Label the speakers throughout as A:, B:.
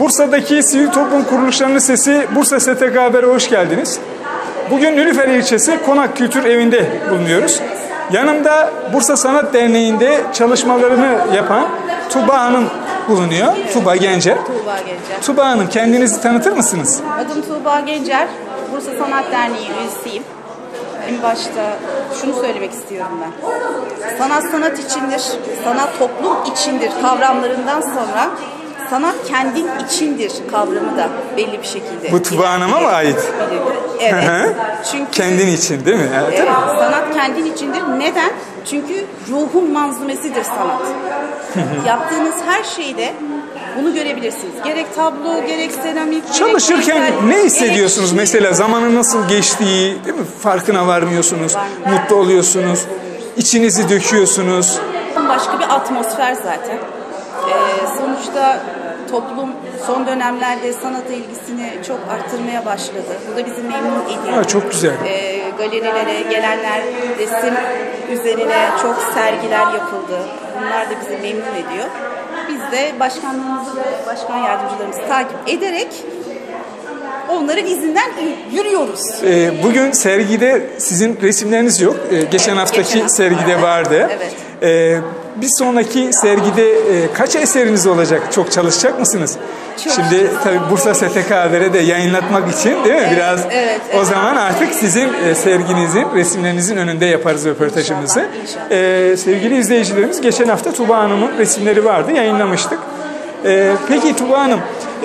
A: Bursa'daki sivil toplum kuruluşlarının sesi Bursa STK Haber'e hoş geldiniz. Bugün Nilüfer ilçesi Konak Kültür Evi'nde bulunuyoruz. Yanımda Bursa Sanat Derneği'nde çalışmalarını yapan Tuğba Hanım bulunuyor. Tuğba Gencer.
B: Tuğba Gencer.
A: Tuğba Hanım, kendinizi tanıtır mısınız?
B: Adım Tuğba Gencer. Bursa Sanat Derneği üyesiyim. En başta şunu söylemek istiyorum ben. Sanat sanat içindir, sanat toplum içindir kavramlarından sonra sanat kendin içindir kavramı da belli bir şekilde.
A: Bu Tuğba Hanım'a mı ait?
B: Evet. Çünkü
A: kendin için değil mi?
B: Evet, sanat kendin içindir. Neden? Çünkü ruhun manzumesidir sanat. Yaptığınız her şeyde bunu görebilirsiniz. Gerek tablo, gerek seramik,
A: çalışırken
B: gerek
A: ne hissediyorsunuz? Mesela zamanın nasıl geçtiği, değil mi? Farkına varmıyorsunuz, mutlu oluyorsunuz, içinizi döküyorsunuz.
B: Başka bir atmosfer zaten. Sonuçta toplum son dönemlerde sanata ilgisini çok arttırmaya başladı. Bu da bizi memnun ediyor.
A: Çok güzel.
B: Galerilere gelenler, resim üzerine çok sergiler yapıldı. Bunlar da bizi memnun ediyor. Biz de başkanlığımızı ve başkan yardımcılarımızı takip ederek onların izinden yürüyoruz.
A: Bugün sergide sizin resimleriniz yok. Geçen haftaki sergide vardı.
B: Evet.
A: Bir sonraki sergide kaç eseriniz olacak? Çok çalışacak mısınız? Şimdi tabii Bursa STK Haber'e de yayınlatmak için değil mi? Biraz
B: evet.
A: O zaman artık sizin serginizin, resimlerinizin önünde yaparız röportajımızı.
B: İnşallah.
A: Sevgili izleyicilerimiz, geçen hafta Tuğba Hanım'ın resimleri vardı, yayınlamıştık. Peki Tuğba Hanım,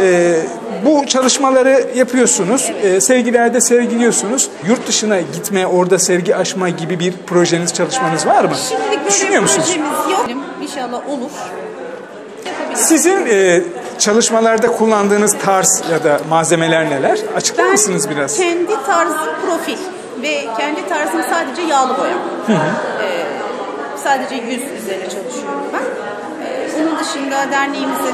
A: bu çalışmaları yapıyorsunuz, sergilerde sergiliyorsunuz. Yurt dışına gitme, orada sergi açma gibi bir projeniz, çalışmanız var mı?
B: Şimdilik
A: düşünüyor musunuz?
B: Projemiz yok. İnşallah olur.
A: Sizin çalışmalarda kullandığınız tarz ya da malzemeler neler? Açıklar mısınız biraz?
B: Kendi tarzım profil ve kendi tarzım sadece yağlı boya. Sadece yüz üzerine çalışıyorum ben. Onun dışında derneğimizin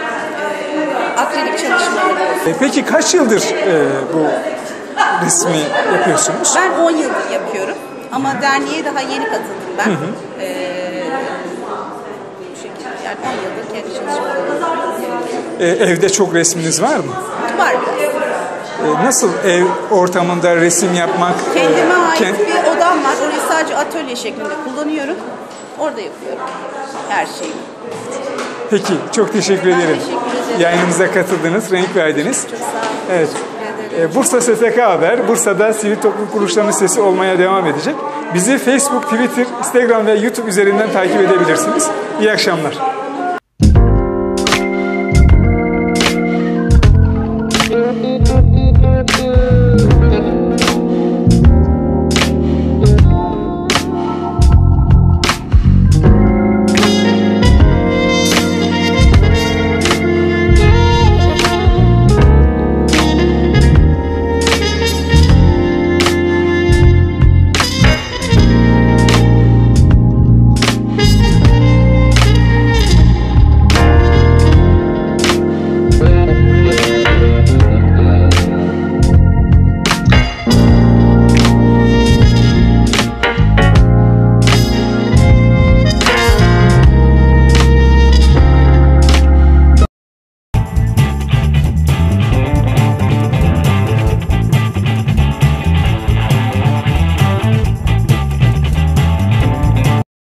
B: akrilik çalışmaları.
A: Peki kaç yıldır bu resmi yapıyorsunuz?
B: Ben 10 yıldır yapıyorum ama derneğe daha yeni katıldım ben. Bu şekilde yani 10 yıldır kendi çalışmalarım.
A: Evde çok resminiz var mı?
B: Var biraz.
A: Nasıl ev ortamında resim yapmak?
B: Kendime ait bir odam var. Orayı sadece atölye şeklinde kullanıyorum. Orada yapıyorum her şeyi.
A: Peki, çok teşekkür ederim.
B: Teşekkür ederim.
A: Yayınımıza katıldınız, renk verdiniz.
B: Çok sağ olun.
A: Evet. Bursa STK Haber, Bursa'da sivil toplum kuruluşlarının sesi olmaya devam edecek. Bizi Facebook, Twitter, Instagram ve YouTube üzerinden takip edebilirsiniz. İyi akşamlar.